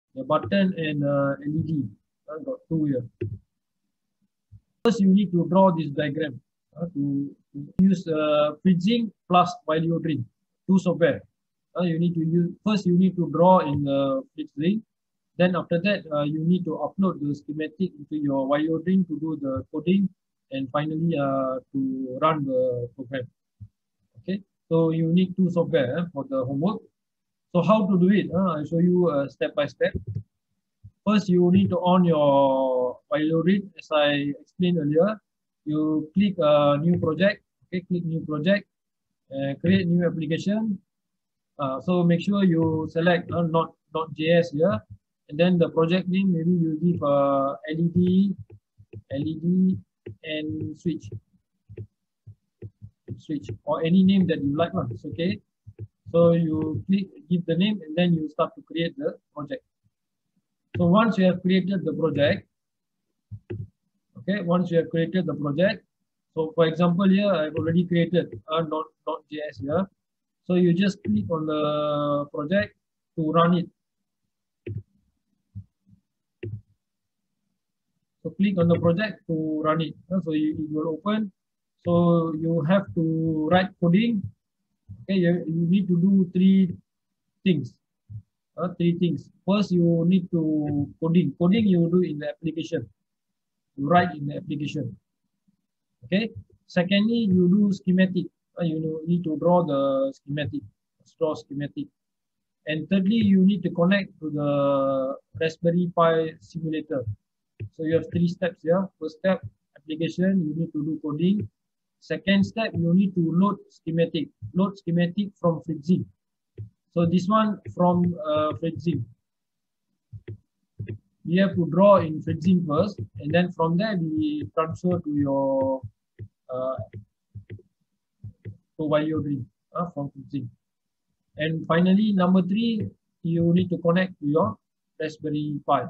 the button and LED. Got two here. First, you need to draw this diagram to use Fritzing plus Wyliodrin, two software. You need to use first. You need to draw in the Fritzing. Then after that, you need to upload the schematic into your Wyliodrin to do the coding, and finally to run the program. Okay, so you need two software for the homework. So how to do it? I'll show you step by step. First, you need to on your Wyliodrin. As I explained earlier, you click a new project. Okay, click new project, create new application. So make sure you select not.js here, and then the project name maybe you give LED, and switch, or any name that you like. It's okay. So you click, give the name, and then you start to create the project. So once you have created the project, okay, once you have created the project, so for example here, I've already created a not.js here. So you just click on the project to run it. So click on the project to run it. So it will open. So you have to write coding. Okay, you need to do three things. First, you need to coding. Coding you do in the application. You write in the application. Okay. Secondly, you do schematic. You need to draw the schematic. Draw schematic. And thirdly, you need to connect to the Raspberry Pi simulator. So you have three steps here. First step, application. You need to do coding. Second step, you need to load schematic. Load schematic from Fritzing. So this one from Fritzing. We have to draw in Fritzing first, and then from there we transfer to your to Wyliodrin from Fritzing. And finally, number 3, you need to connect to your Raspberry Pi.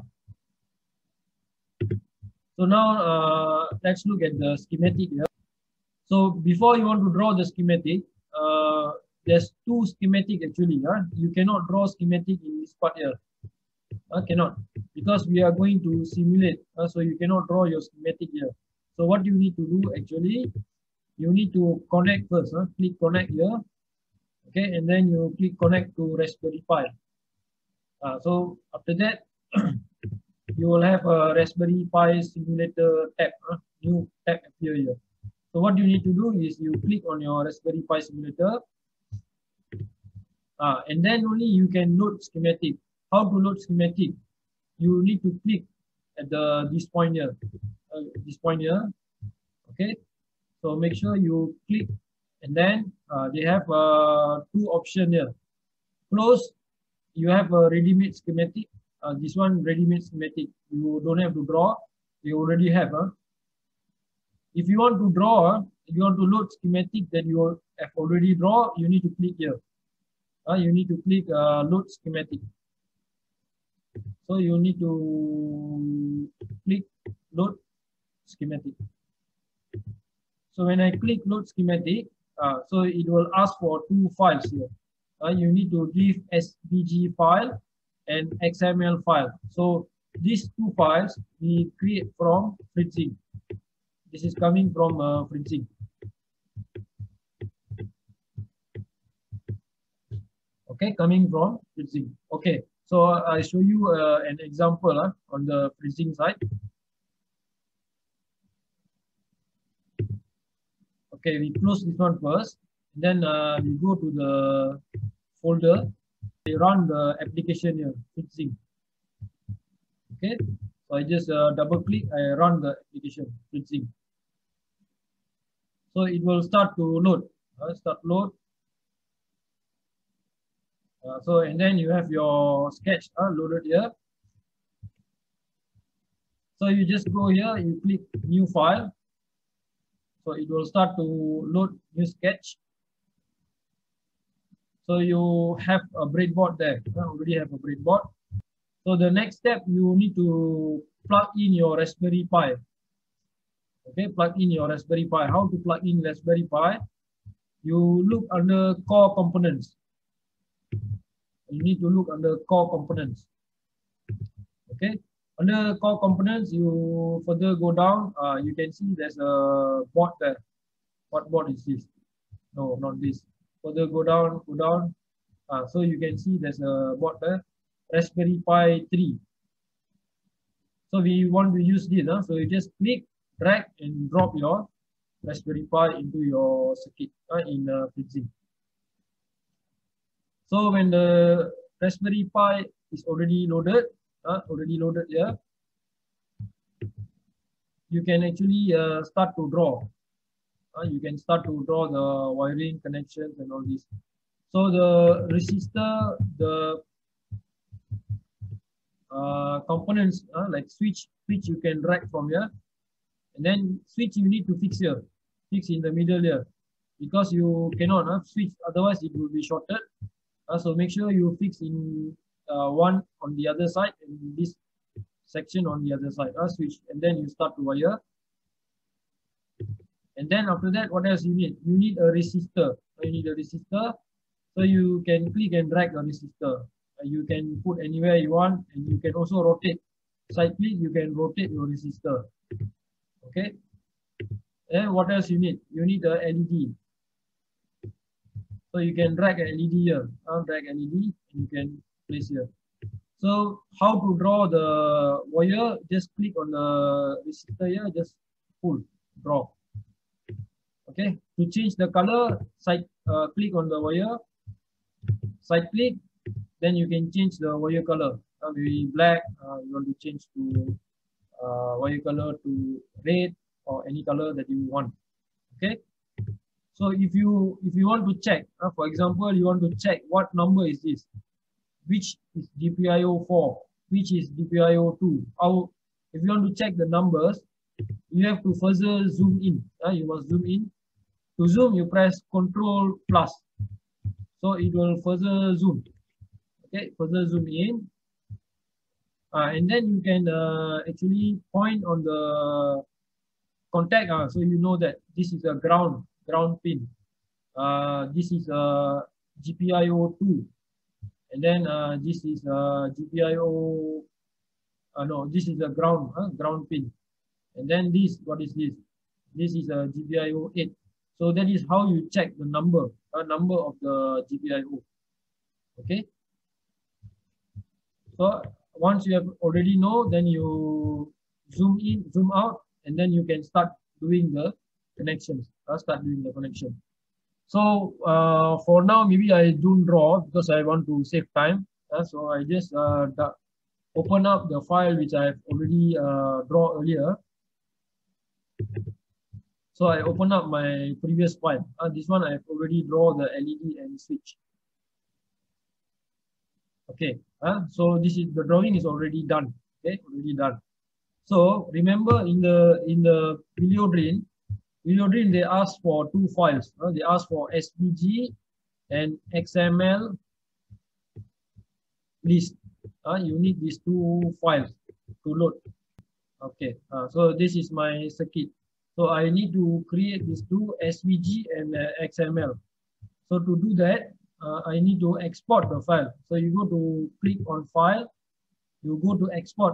So now let's look at the schematic here. So before you want to draw the schematic, there's two schematic actually. You cannot draw schematic in this part here. Cannot, because we are going to simulate. So you cannot draw your schematic here. So what you need to do actually, you need to connect first. Click connect here. Okay, and then you click connect to Raspberry Pi. So after that, you will have a Raspberry Pi simulator tab. New tab appear here. So what you need to do is you click on your Raspberry Pi simulator, and then only you can load schematic. How to load schematic? You need to click at this point here. Okay. So make sure you click, and then they have two options here. Close. You have a ready-made schematic. This one ready-made schematic. You don't have to draw. You already have. If you want to draw, you want to load schematic that you have already draw, you need to click here. You need to click load schematic. So you need to click load schematic. So when I click load schematic, so it will ask for two files here. You need to give SVG file and XML file. So these two files we create from Fritzing. This is coming from Fritzing. Okay, coming from Fritzing. Okay, so I show you an example on the Fritzing side. Okay, we close this one first. Then we go to the folder. We run the application here, Fritzing. Okay, so I just double click. I run the application, Fritzing. So it will start to load. Load. So and then you have your sketch loaded here. So you just go here, you click new file. So it will start to load new sketch. So you have a breadboard there. You already have a breadboard. So the next step, you need to plug in your Raspberry Pi. Okay, plug in your Raspberry Pi. How to plug in Raspberry Pi? You look under core components. You need to look under core components. Okay. Under core components, you further go down, you can see there's a board there. What board is this? No, not this. Further go down, go down. So you can see there's a board there, Raspberry Pi 3. So we want to use this. So you just click, drag, and drop your Raspberry Pi into your circuit in Fritzing. So when the Raspberry Pi is already loaded here, you can actually start to draw. You can start to draw the wiring connections and all this. So the resistor, the components like switch you can drag from here, and then switch you need to fix here, fix in the middle here, because you cannot switch, otherwise it will be shorted. So make sure you fix in one on the other side and this section on the other side. Switch, and then you start to wire. And then after that, what else you need? You need a resistor. You need a resistor. So you can click and drag the resistor. You can put anywhere you want, and you can also rotate. Side click, you can rotate your resistor. Okay. And what else you need? You need a LED. So you can drag an LED here. Drag LED, and you can place here. So how to draw the wire? Just click on the resistor here. Just pull, draw. Okay. To change the color, side click on the wire. Side click. Then you can change the wire color. Maybe black. You want to change to wire color to red or any color that you want. Okay. So if you want to check, for example, you want to check what number is this, which is GPIO 4, which is GPIO 2. If you want to check the numbers, you have to further zoom in. You must zoom in. To zoom, you press Control+. So it will further zoom. Okay, further zoom in. And then you can actually point on the contact. So you know that this is a ground pin. This is a GPIO 2. And then this is GPIO, no, this is a ground pin. And then this, what is this? This is a GPIO 8. So that is how you check the number of the GPIO. Okay. So once you have already know, then you zoom in, zoom out, and then you can start doing the connections. Start doing the connection. So for now, maybe I don't draw because I want to save time. So I just open up the file which I have already draw earlier. So I open up my previous file. This one I have already draw the LED and switch. Okay. So this is the drawing is already done. Okay, already done. So remember in the Wyliodrin, they ask for two files. They ask for SVG and XML list. You need these two files to load. Okay. So this is my circuit. So I need to create these two SVG and XML. So to do that, I need to export the file. So you go to click on file, you go to export.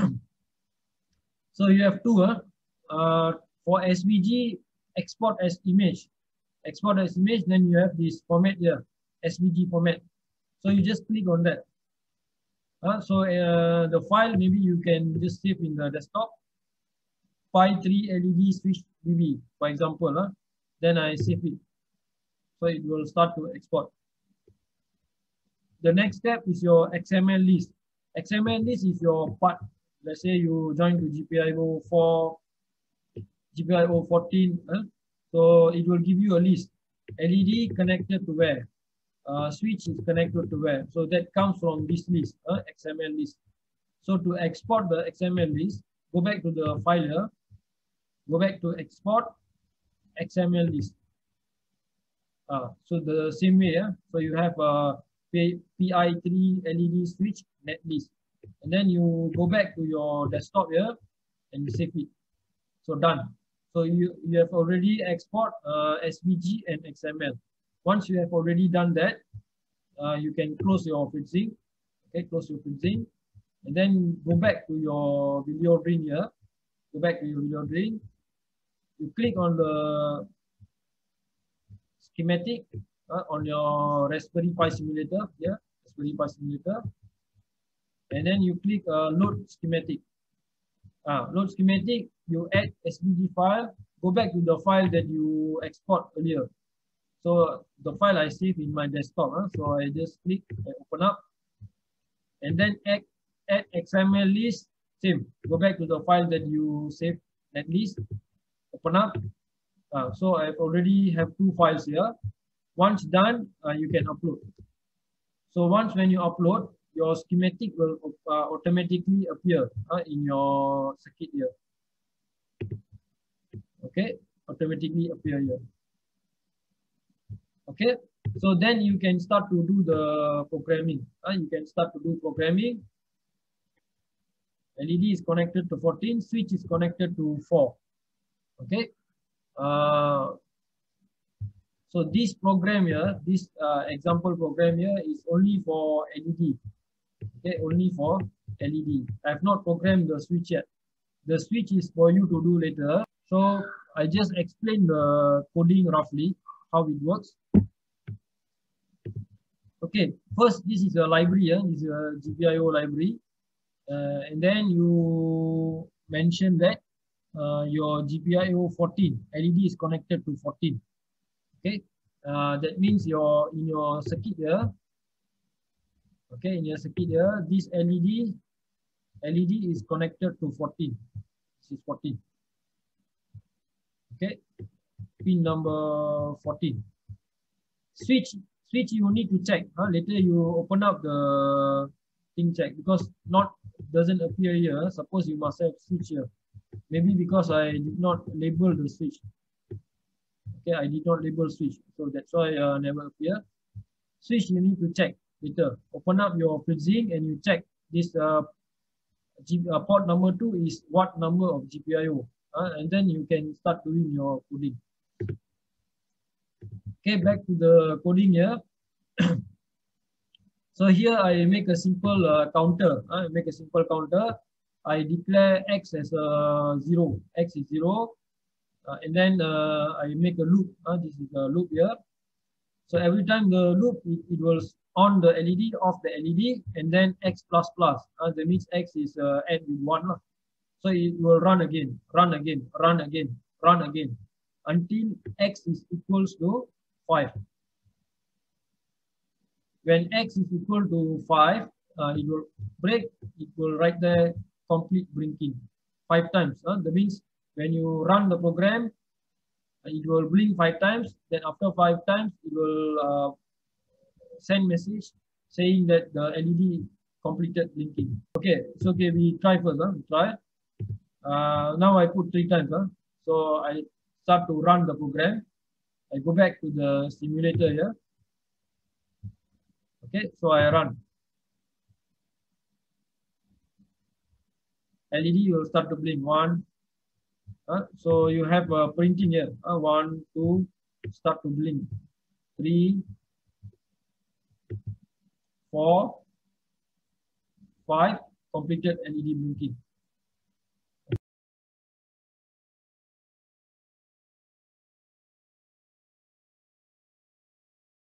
So you have two. For SVG, export as image. Export as image, then you have this format here, SVG format. So you just click on that. So the file, maybe you can just save in the desktop. Pi 3 LED switch BB, for example. Then I save it. So it will start to export. The next step is your XML list. XML list is your part. Let's say you join to GPIO 4, GPIO 14. So it will give you a list. LED connected to where? Switch is connected to where? So that comes from this list, XML list. So to export the XML list, go back to the file here. Go back to export XML list. So the same way, so you have a PI3 LED switch netlist, and then you go back to your desktop here and you save it. So done. So you have already export SVG and XML. Once you have already done that, you can close your Fritzing. Okay, close your Fritzing, and then go back to your Wyliodrin here. Go back to your Wyliodrin. You click on the schematic on your Raspberry Pi simulator here, Raspberry Pi simulator, and then you click load schematic. Load schematic, you add SVG file, go back to the file that you export earlier. So the file I saved in my desktop, so I just click and open up, and then add XML list, same. Go back to the file that you saved, that list, open up. So I already have 2 files here. Once done, you can upload. So once when you upload, your schematic will automatically appear in your circuit here. Okay, automatically appear here. Okay, so then you can start to do the programming. You can start to do programming. LED is connected to 14, switch is connected to 4. Okay. So this program here, this example program here is only for LED. Okay, only for LED. I have not programmed the switch yet. The switch is for you to do later. So I just explained the coding roughly, how it works. Okay, first this is a library, this is a GPIO library. And then you mention that your GPIO 14 LED is connected to 14. Okay, that means in your circuit here. Okay, in your circuit here, this LED is connected to 14. This is 14. Okay, pin number 14. Switch you need to check. Later you open up the thing, check, because not doesn't appear here. Suppose you must have switch here. Maybe because I did not label the switch. Okay, I did not label switch, so that's why never appear. Switch you need to check later. Open up your Fritzing and you check this port number 2 is what number of GPIO, and then you can start doing your coding. Okay, back to the coding here. So here I make a simple counter. I make a simple counter. I declare X as 0. X is 0. And then I make a loop. This is a loop here. So every time the loop, it will on the LED, off the LED, and then X plus plus. That means X is add with 1. So it will run again, run again, run again, run again, until X is equals to 5. When X is equal to 5, it will break. It will write there complete blinking 5 times. That means when you run the program, it will blink 5 times. Then after 5 times, it will send message saying that the LED completed blinking. Okay, so okay, we try first. We try. Now I put 3 times. So I start to run the program. I go back to the simulator here. Okay, so I run. LED will start to blink. 1. So you have printing here. 1, 2, start to blink. 3, 4, 5, completed LED blinking.